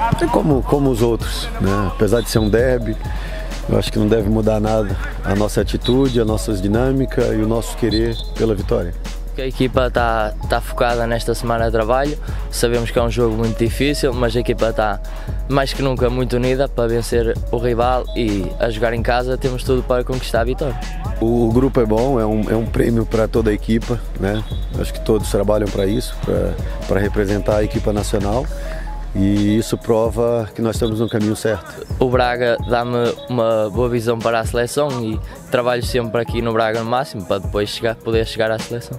É como os outros, né? Apesar de ser um derby, eu acho que não deve mudar nada a nossa atitude, a nossa dinâmica e o nosso querer pela vitória. A equipa está focada nesta semana de trabalho, sabemos que é um jogo muito difícil, mas a equipa está mais que nunca muito unida para vencer o rival e a jogar em casa temos tudo para conquistar a vitória. O grupo é bom, é um prêmio para toda a equipa, né? Acho que todos trabalham para isso, para representar a equipa nacional. E isso prova que nós estamos no caminho certo. O Braga dá-me uma boa visão para a seleção e trabalho sempre aqui no Braga no máximo para depois poder chegar à seleção.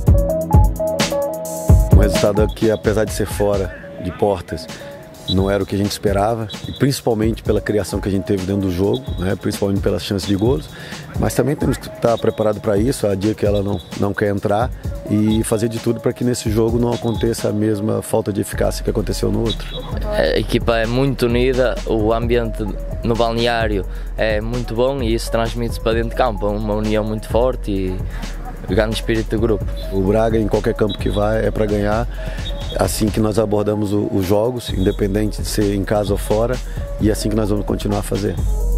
O resultado aqui, apesar de ser fora de portas, não era o que a gente esperava, e principalmente pela criação que a gente teve dentro do jogo, né? Principalmente pelas chances de gols, mas também temos que estar preparado para isso, a dia que ela não quer entrar, e fazer de tudo para que nesse jogo não aconteça a mesma falta de eficácia que aconteceu no outro. A equipa é muito unida, o ambiente no balneário é muito bom e isso transmite-se para dentro de campo, uma união muito forte e grande espírito do grupo. O Braga, em qualquer campo que vai, é para ganhar. Assim que nós abordamos os jogos, independente de ser em casa ou fora, e assim que nós vamos continuar a fazer.